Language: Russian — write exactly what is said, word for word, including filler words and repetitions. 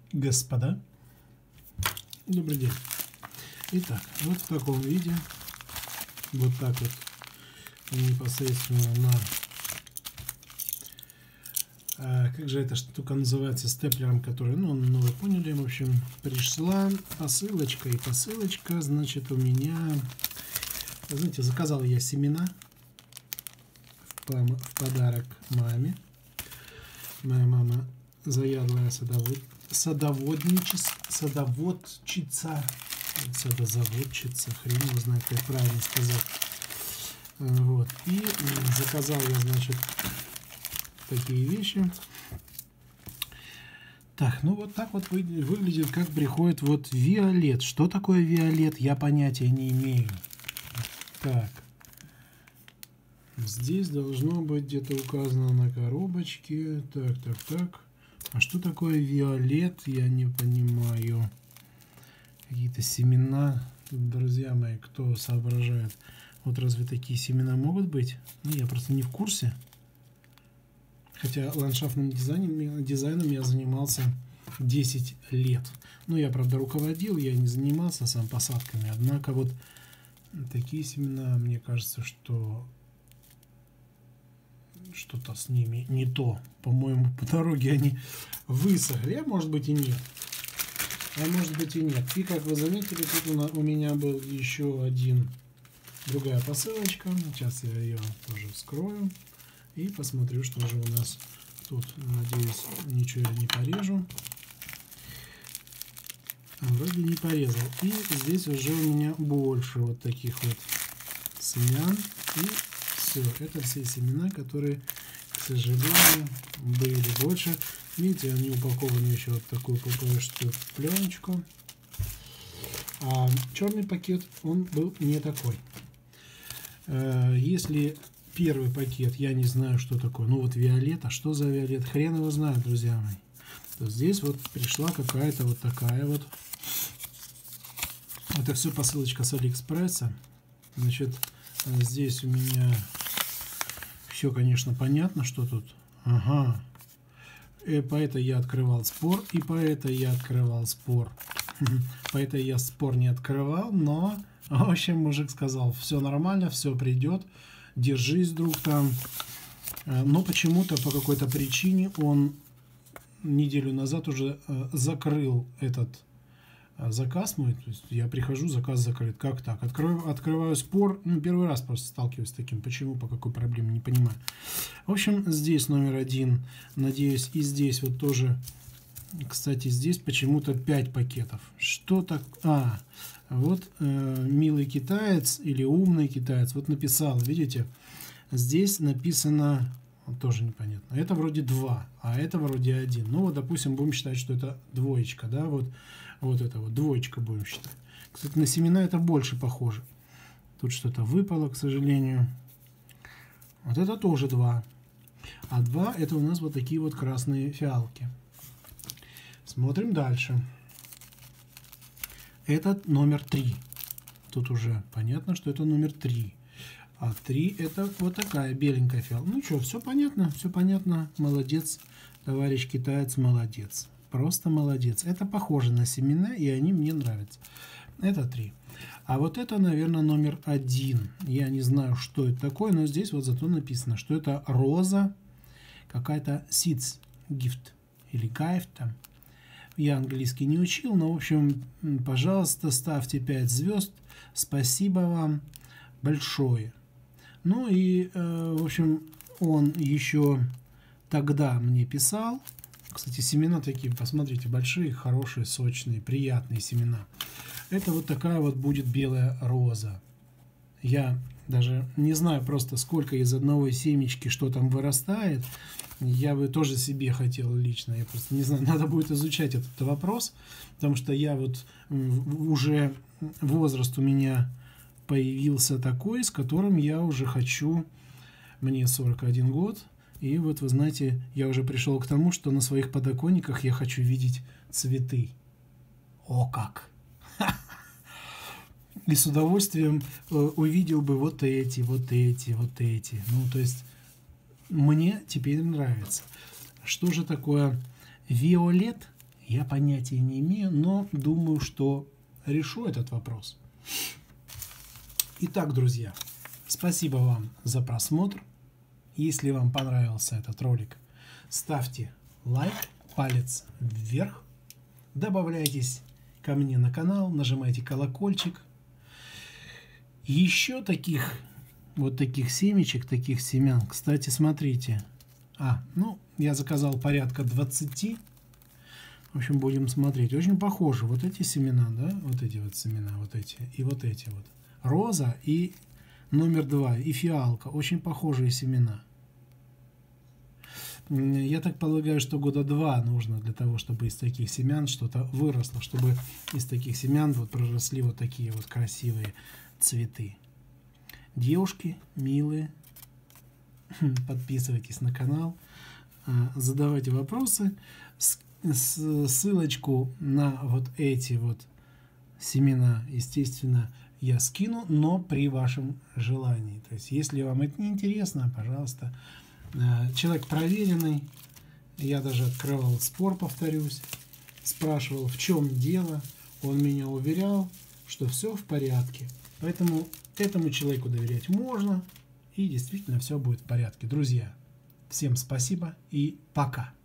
Господа, добрый день. Итак, вот в таком виде, вот так вот непосредственно на, а, как же эта штука называется, степлером, который, ну, ну вы поняли, в общем, пришла посылочка, и посылочка, значит, у меня, знаете, заказал я семена в, в подарок маме. Моя мама заядлая садовод, садоводничество, садоводчица, садозаводчица, хрен его знает, как правильно сказать. Вот. И заказал я, значит, такие вещи. Так, ну вот так вот выглядит, как приходит вот Виолет. Что такое Виолет, я понятия не имею. Так. Здесь должно быть где-то указано на коробочке. Так, так, так. А что такое Виолет, я не понимаю. Какие-то семена. Друзья мои, кто соображает. Вот разве такие семена могут быть? Ну, я просто не в курсе. Хотя ландшафтным дизайном, дизайном я занимался десять лет. Ну, я, правда, руководил, я не занимался сам посадками. Однако вот такие семена, мне кажется, что что-то с ними не то. По-моему, по дороге они высохли, а может быть и нет. А может быть и нет. И как вы заметили, тут у меня был еще один, другая посылочка. Сейчас я ее тоже вскрою и посмотрю, что же у нас тут. Надеюсь, ничего я не порежу. Вроде не порезал. И здесь уже у меня больше вот таких вот семян. И все, это все семена, которые, к сожалению, были больше. Видите, они упакованы еще вот такую ППшную пленочку. А черный пакет, он был не такой. Если первый пакет, я не знаю, что такое, ну вот Виолет, а что за Виолет, хрен его знает, друзья мои. То здесь вот пришла какая-то вот такая вот. Это все посылочка с Алиэкспресса. Значит, здесь у меня все, конечно, понятно, что тут. Ага. И по этой я открывал спор, и по этой я открывал спор. По этой я спор не открывал, но, в общем, мужик сказал, все нормально, все придет, держись, друг, там. Но почему-то, по какой-то причине, он неделю назад уже закрыл этот заказ мой. То есть я прихожу, заказ закрыт. Как так? Открою, открываю спор. Ну, первый раз просто сталкиваюсь с таким. Почему, по какой проблеме, не понимаю. В общем, здесь номер один. Надеюсь, и здесь вот тоже. Кстати, здесь почему-то пять пакетов. Что так? А, вот э, милый китаец или умный китаец вот написал, видите, здесь написано, тоже непонятно, это вроде два, а это вроде один. Ну вот, допустим, будем считать, что это двоечка, да, вот, вот это вот двоечка будем считать. Кстати, на семена это больше похоже. Тут что-то выпало, к сожалению. Вот это тоже два. А два это у нас вот такие вот красные фиалки. Смотрим дальше. Это номер три. Тут уже понятно, что это номер три. А три это вот такая беленькая фиалка. Ну что, все понятно, все понятно. Молодец, товарищ китаец, молодец. Просто молодец. Это похоже на семена, и они мне нравятся. Это три. А вот это, наверное, номер один. Я не знаю, что это такое, но здесь вот зато написано, что это роза, какая-то seeds gift или gift там. Я английский не учил, но, в общем, пожалуйста, ставьте пять звезд. Спасибо вам большое. Ну и, э, в общем, он еще тогда мне писал. Кстати, семена такие, посмотрите, большие, хорошие, сочные, приятные семена. Это вот такая вот будет белая роза. Я даже не знаю просто, сколько из одной семечки, что там вырастает. Я бы тоже себе хотел лично. Я просто не знаю, надо будет изучать этот вопрос. Потому что я вот уже возраст у меня появился такой, с которым я уже хочу. Мне сорок один год. И вот, вы знаете, я уже пришел к тому, что на своих подоконниках я хочу видеть цветы. О как! И с удовольствием увидел бы вот эти, вот эти, вот эти. Ну, то есть, мне теперь нравится. Что же такое Виолет? Я понятия не имею, но думаю, что решу этот вопрос. Итак, друзья, спасибо вам за просмотр. Если вам понравился этот ролик, ставьте лайк, палец вверх, добавляйтесь ко мне на канал, нажимайте колокольчик. Еще таких, вот таких семечек, таких семян, кстати, смотрите. А, ну, я заказал порядка двадцати. В общем, будем смотреть. Очень похожи вот эти семена, да, вот эти вот семена, вот эти и вот эти вот. Роза и номер два, и фиалка. Очень похожие семена. Я так полагаю, что года два нужно для того, чтобы из таких семян что-то выросло, чтобы из таких семян вот проросли вот такие вот красивые цветы. Девушки, милые, подписывайтесь на канал, задавайте вопросы. Ссылочку на вот эти вот семена, естественно, я скину, но при вашем желании. То есть, если вам это не интересно, пожалуйста. Человек проверенный. Я даже открывал спор, повторюсь. Спрашивал, в чем дело. Он меня уверял, что все в порядке. Поэтому этому человеку доверять можно. И действительно все будет в порядке. Друзья, всем спасибо и пока.